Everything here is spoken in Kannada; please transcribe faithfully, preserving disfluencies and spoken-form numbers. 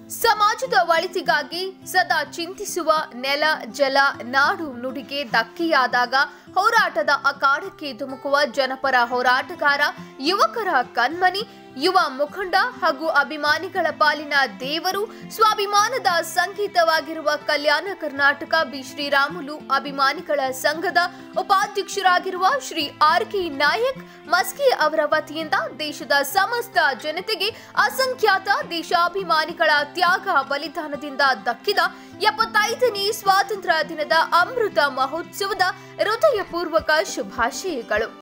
ಸಮಾಜದ ಒಳಿತಿಗಾಗಿ ಸದಾ ಚಿಂತಿಸುವ ನೆಲ ಜಲ ನಾಡು ನುಡಿಗೆ ಧಕ್ಕೆಯಾದಾಗ ಹೋರಾಟದ ಅಖಾಡಕ್ಕೆ ಧುಮುಕುವ ಜನಪರ ಹೋರಾಟಗಾರ ಯುವಕರ ಕಣ್ಮನಿ ಯುವ ಮುಖಂಡ ಹಾಗೂ ಅಭಿಮಾನಿಗಳ ಪಾಲಿನ ದೇವರು ಸ್ವಾಭಿಮಾನದ ಸಂಕೇತವಾಗಿರುವ ಕಲ್ಯಾಣ ಕರ್ನಾಟಕ ಬಿ ಶ್ರೀರಾಮುಲು ಅಭಿಮಾನಿಗಳ ಸಂಘದ ಉಪಾಧ್ಯಕ್ಷರಾಗಿರುವ ಶ್ರೀ ಆರ್ ಕೆ ನಾಯಕ್ ಮಸ್ಕಿ ಅವರ ವತಿಯಿಂದ ದೇಶದ ಸಮಸ್ತ ಜನತೆಗೆ ಅಸಂಖ್ಯಾತ ದೇಶಾಭಿಮಾನಿಗಳ ತ್ಯಾಗ ಬಲಿದಾನದಿಂದ ದಕ್ಕಿದ ಎಪ್ಪತ್ತೈದನೇ ಸ್ವಾತಂತ್ರ್ಯ ದಿನದ ಅಮೃತ ಮಹೋತ್ಸವದ ಹೃದಯಪೂರ್ವಕ ಶುಭಾಶಯಗಳು.